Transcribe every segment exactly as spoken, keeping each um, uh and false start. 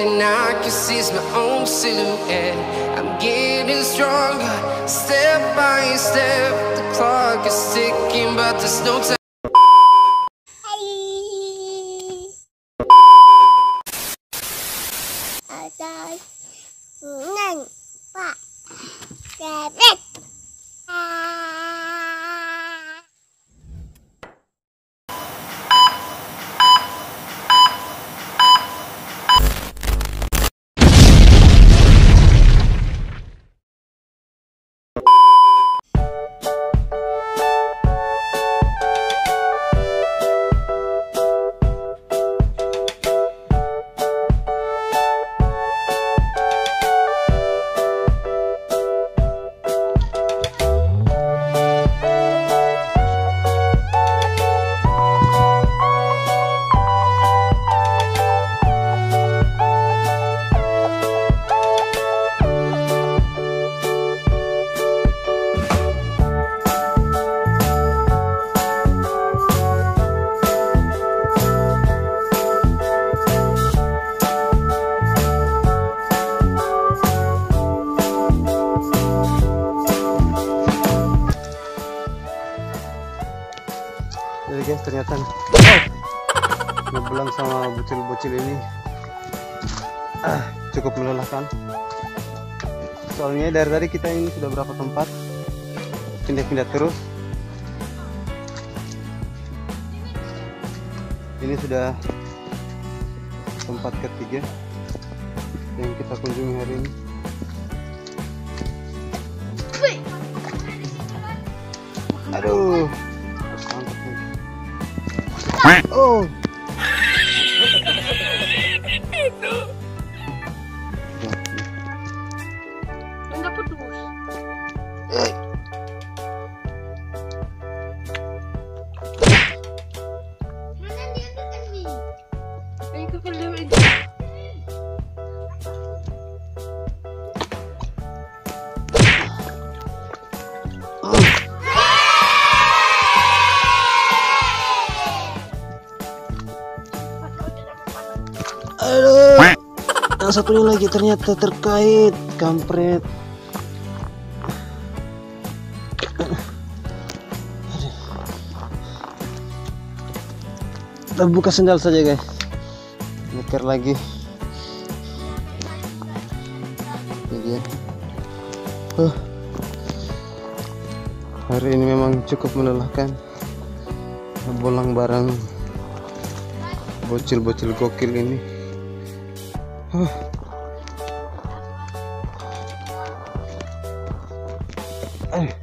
thing I can see is my own silhouette. I'm getting stronger, step by step. The clock is ticking, but there's no time. Pak, bebek. Jadi guys, ternyata oh, ngebelang sama bocil-bocil ini ah, cukup melelahkan. Soalnya dari tadi kita ini sudah berapa tempat pindah-pindah terus. Ini sudah tempat ketiga yang kita kunjungi hari ini. Aduh. Oh. Itu. Enggak putus. Eh. Mana dia tekan ni? Ini kalau ini. Aduh, yang satunya lagi ternyata terkait, kampret. Kita buka sendal saja guys, nyeker lagi. Ini dia. Uh, hari ini memang cukup melelahkan. Bolang barang bocil-bocil gokil ini. Huh. Eh.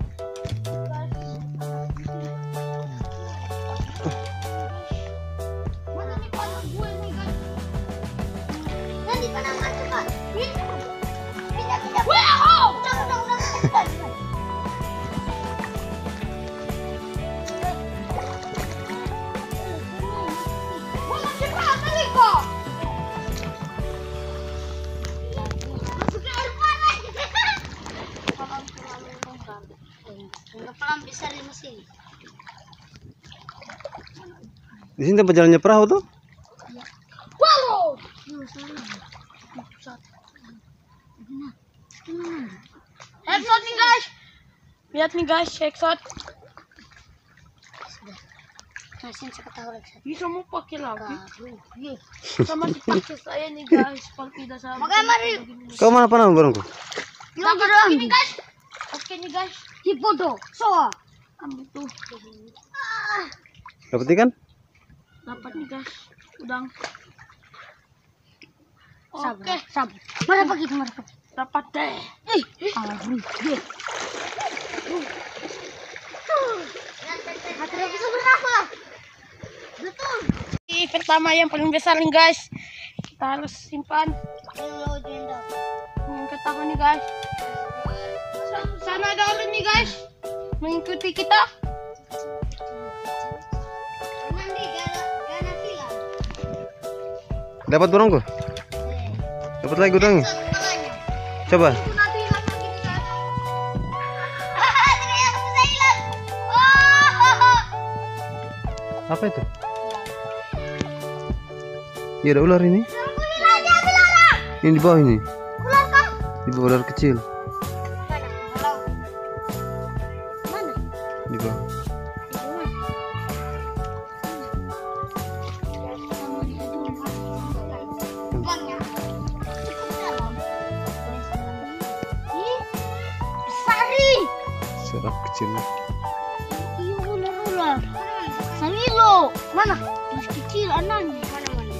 Mana nih panah gue nih guys? Nanti panah mana kan? Pindah, pindah. Wow! Udah, udah, udah. Wah, cepat kali kok. Pelan bisa di mesin. Di sini tempat jalannya perahu tuh. Wow. Headshot nih guys. Lihat nih guys, headshot. Sudah. Mesin seketahui headshot. Bisa mau pakai lagi? Sama dipakai saya nih guys. Kalau tidak salah. Makanya mari. Kau mana panah barangku? Oke nih guys. Oke nih guys. Di foto. So. Ambil tuh. Dapat ikan? Dapat nih guys. Udang. Oke. Sabar. Mana pergi kemana pergi? Dapat deh. Eh. Aduh. Deh. Hati bisa berapa? Betul. Ini pertama yang paling besar nih guys. Kita harus simpan. Yang ketahuan nih guys. Sana ada orang nih guys. Mengikuti kita. Dapat burungku? Dapat lagi udangnya? Coba. Apa itu? Ya ada ular ini. Ini di bawah ini. Ular kah? Di bawah ular kecil. Mana? Kalau mana? Di bawah. Lubangnya. Ih, besari. Serap kecil. Iya ular-ular. Samilo. Mana? Masih kecil anaknya. Mana mana?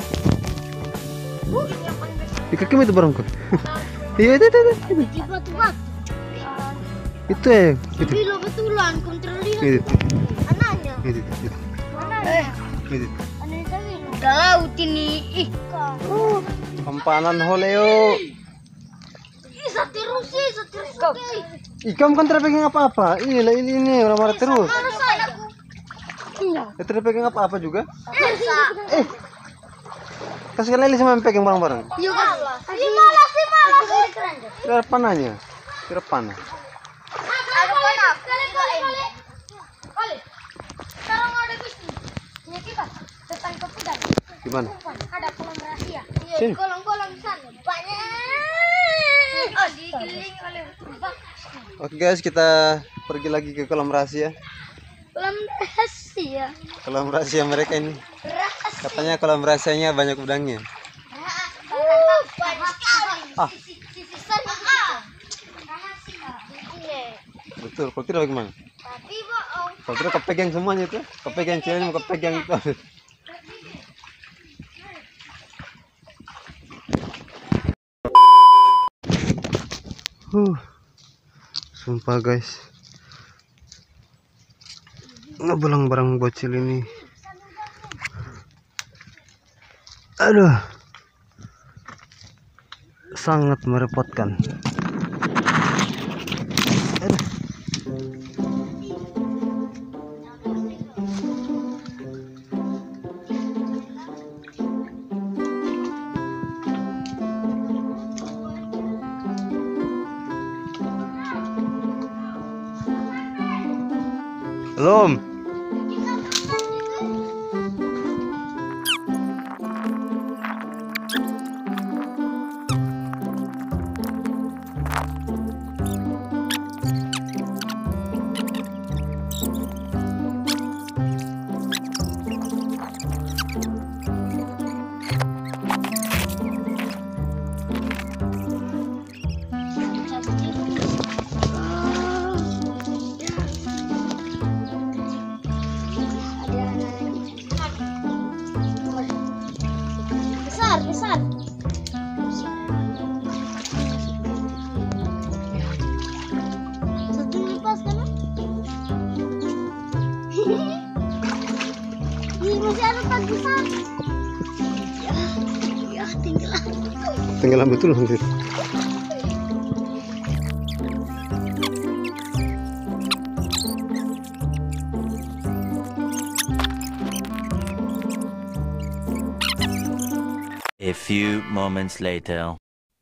Uh, Di kakimu itu barangku. Iya itu itu itu. itu. di batu-batu. Itu ya. Itu. Samilo betulan, kau terlihat. Itu. Anaknya. Itu. Itu. Anaknya. Itu. Anaknya Samilo. Udah laut ini. Ih. Uh. Kampanan holeo. Ih, satirus sih, satirus. Kau. Ikam kan tidak pegang apa-apa. Inilah ini ini orang marah terus. Mana saya? Iya. Ya tidak pegang apa-apa juga. Masa? Eh. Kasih lele sama pegang barang-barang. Iya kan? Ih, malas sih, malas sih. Kira panahnya. Kira panah. Ada panah. Kali kali. Kali. Sekarang ada bisnis. Ini kita datang ke Pudan. Gimana? Ada kolam rahasia. Iya, Sini. kolam-kolam sana banyak. Oh, dikelilingi oleh bak. Oke guys, kita pergi lagi ke kolam rahasia. Kolam rahasia. Kolam rahasia mereka ini. Rahasia. Katanya kolam rahasianya banyak udangnya. Banyak sekali. Ah. Sisi sana. Rahasia. Iya. Betul, kalau tidak bagaimana? Tapi bohong. Kalau tidak kepegang semuanya itu. Kepegang ceweknya mau kepegang itu. Huh. Sumpah guys. Ngebelang barang bocil ini. Aduh. Sangat merepotkan. Aduh. Belum. Besar, besar. Satu lepas kan? Ini masih ada tak besar. Ya, ya tenggelam. Tenggelam betul hampir. A few moments later.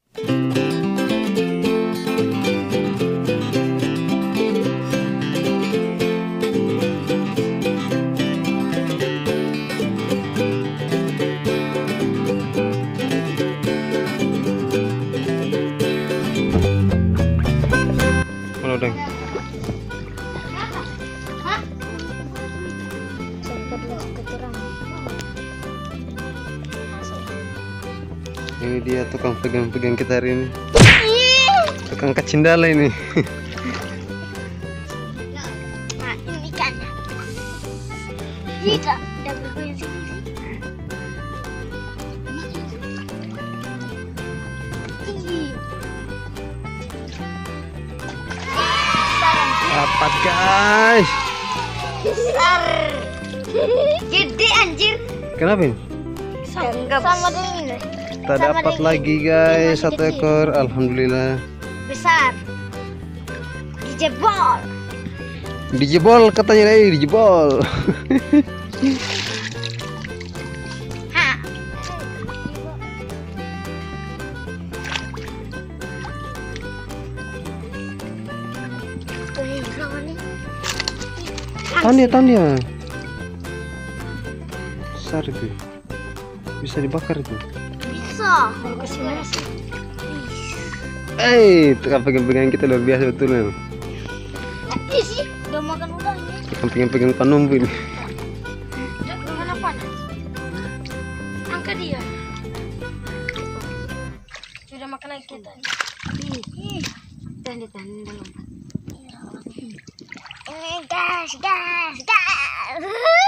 Mana udang? Hah? Sempat keterang. Ini dia tukang pegang-pegang kita hari ini. Tukang kacindala ini. Nah, ini ikannya. Jika udah bergoyang sini. Tinggi. Dapat guys. Besar. Gede anjir. Kenapa ini? Sama dengan ini. Kita Sama dapat dengan lagi ini. guys Masih satu kecil. ekor. Alhamdulillah. Besar. Dijebol. Dijebol katanya nih, dijebol. Ha. Tuh, ini kawan nih. Tahan dia, tahan dia. Besar itu. Bisa dibakar itu. Bisa. mana? Mau ke sini sih. Eh, pegang-pegang kita luar biasa betul ya. Mati sih, udah makan udangnya. Pegang-pegang panumbu ini. Udah makan apa? Angkat dia. Sudah makan lagi kita. Ih, tanda tanda lompat. Ini gas, gas, gas.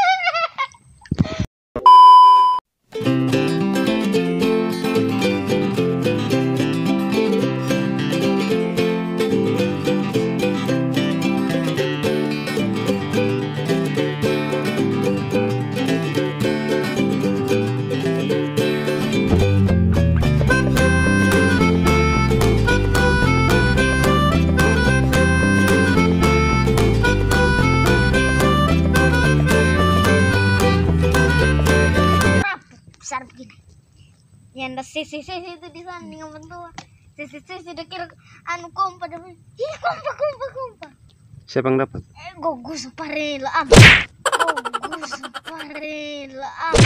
Besar begini. Yang ada sisi-sisi itu di sana dengan bentua. Sisi-sisi udah kira anu kompa dah. Ih, kompa kompa kompa. Siapa yang dapat? Eh, gogus parela am. Gogus parela am.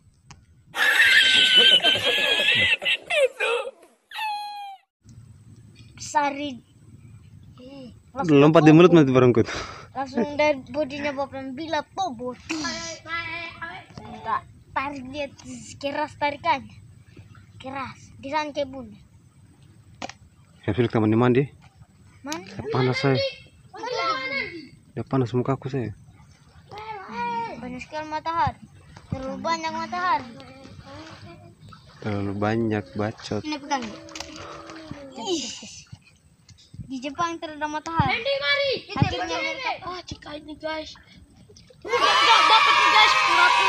Sari. Eh, langsung Lompat di mulut mati barangkut. langsung dari bodinya bapak bila tobo. Enggak. Tarik dia keras tarikannya, keras di sana kayak bunda. Ya Felix teman mandi. Mana? Panas saya. Ya panas muka aku saya. Banyak sekali matahari, terlalu banyak matahari. Terlalu banyak bacot. Ini pegang. Ih. Di Jepang terlalu matahari. Akhirnya mereka, oh cika ini guys. Udah dapat nih guys, puraku.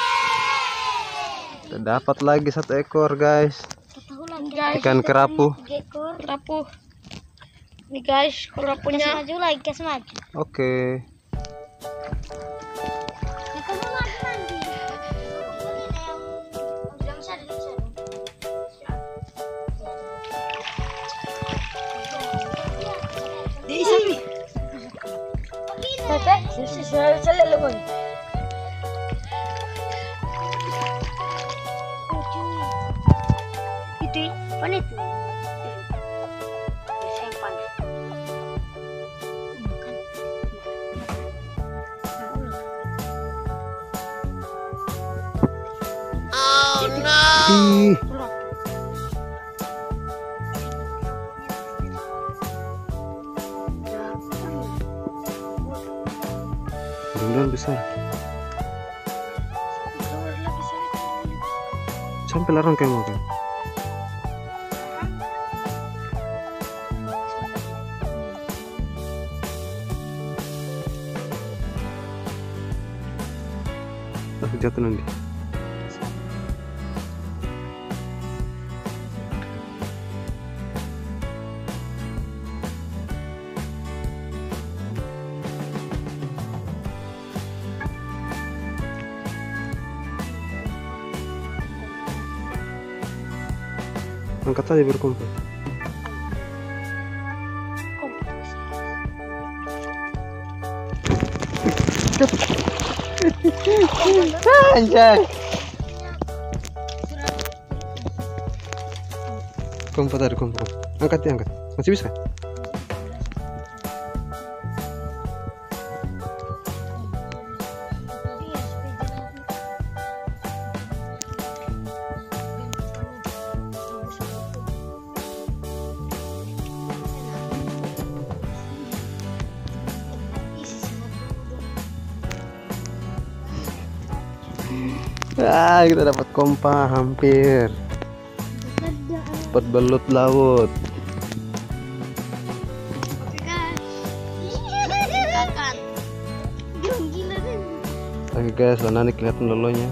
Dapat lagi satu ekor guys. Ikan kerapu. Ekor kerapu. Nih guys, kerapunya. Kasih maju lagi, kasih maju. Oke. Di sini. Tete, sisi saya saya lebih. Itu, mana itu? Yang panas. Oh no! Ih, mudah-mudahan besar. Sampai larang kayak makan. Aku jatuh nanti. Angkat aja berkumpul. Anjay. Kumpul tadi kumpul. Angkat ya angkat. Masih bisa? Ah, kita dapat kompa hampir. Dapat belut laut. Oke guys, mana nih kelihatan lolonya?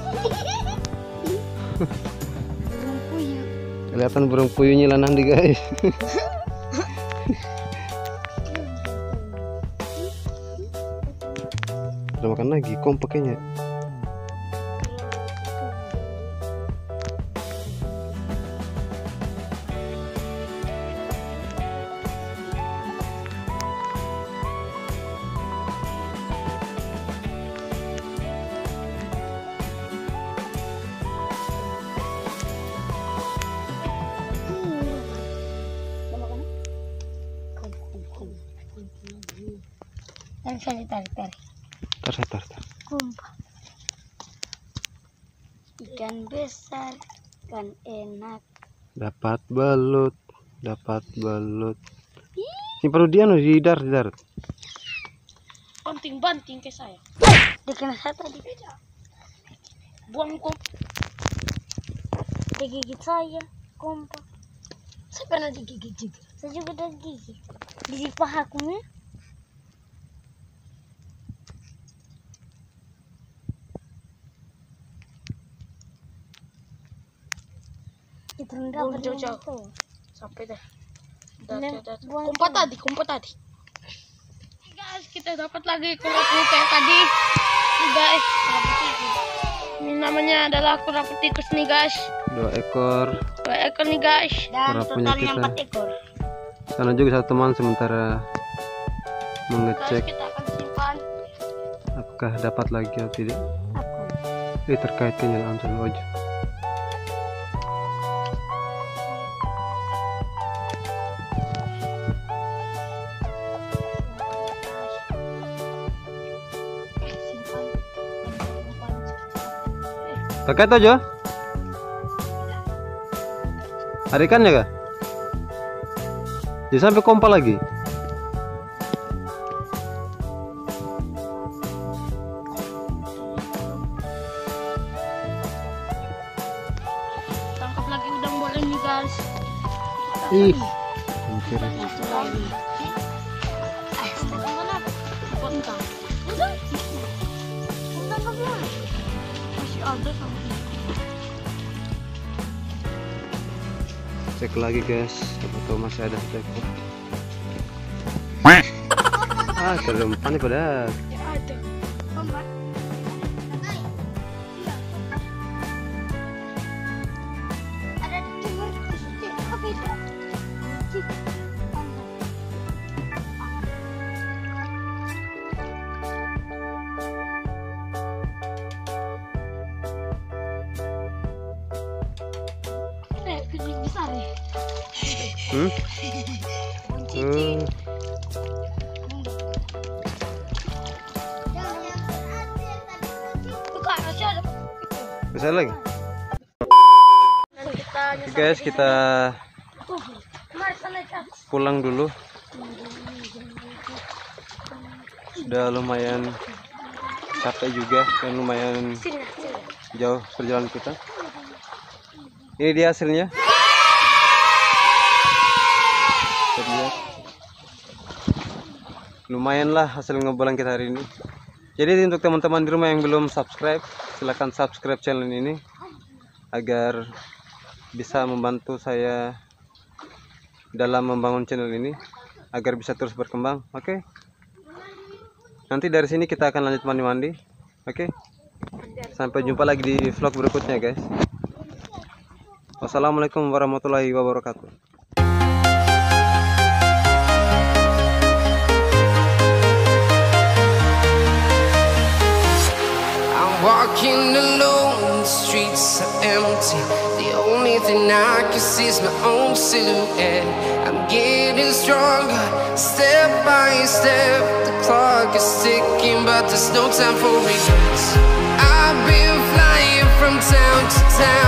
Kelihatan burung puyuhnya lah nanti guys. Udah makan lagi, kompak kayaknya. Yang bisa ditarik-tarik. Tar, tar, tar. Kumpa. Ikan besar, ikan enak. Dapat belut, dapat belut. Ini perlu dia no di darat, di darat. Banting-banting ke saya. Dikena saya tadi. Buang kum. Digigit saya, kompak. Saya pernah digigit juga. Saya juga udah gigit. Di pahakunya. Itu rendah jauh-jauh. Sampai deh. Kompak tadi, kompak tadi. Guys, kita dapat lagi kura-kura kayak tadi. Nih guys, ini namanya adalah kura-kura tikus nih guys. Dua ekor. Dua ekor nih guys. Dan Kura punya totalnya kita. empat ekor. Sana juga satu teman sementara Guys, mengecek kita akan simpan. apakah dapat lagi atau tidak. Aku. Ini terkait kenyalaan sama Ojo. Terkait Ojo? Ada ikannya kah? Dia sampai kompa lagi. Tangkap lagi udang boleh nih guys. Ih, hampir. Satu lagi. Eh, tangkap mana? Potong. Udah. Tangkap lagi. Masih ada sama dia. Cek lagi guys, siapa tahu masih ada satu ekor. Ah, terumpan nih pada. Ya ada. Kompak. Ada di timur. Apa itu? Eh, gede besar ya. Hmm? Kunci. Hmm. Buka, masih ada. Besar lagi. Dan kita Oke guys, kita Mari sana Cak. pulang dulu. Sudah lumayan capek juga dan lumayan Sini, sini. jauh perjalanan kita. Ini dia hasilnya. Kita lihat. Lumayan lah hasil ngebolan kita hari ini. Jadi untuk teman-teman di rumah yang belum subscribe, silahkan subscribe channel ini agar bisa membantu saya dalam membangun channel ini agar bisa terus berkembang. Oke. Nanti dari sini kita akan lanjut mandi-mandi. Oke. Sampai jumpa lagi di vlog berikutnya guys. Wassalamualaikum warahmatullahi wabarakatuh. I'm walking alone, the streets are empty. The only thing I can see is my own silhouette. I'm getting stronger, step by step. The clock is ticking, but there's no time for regrets. I've been flying from town to town.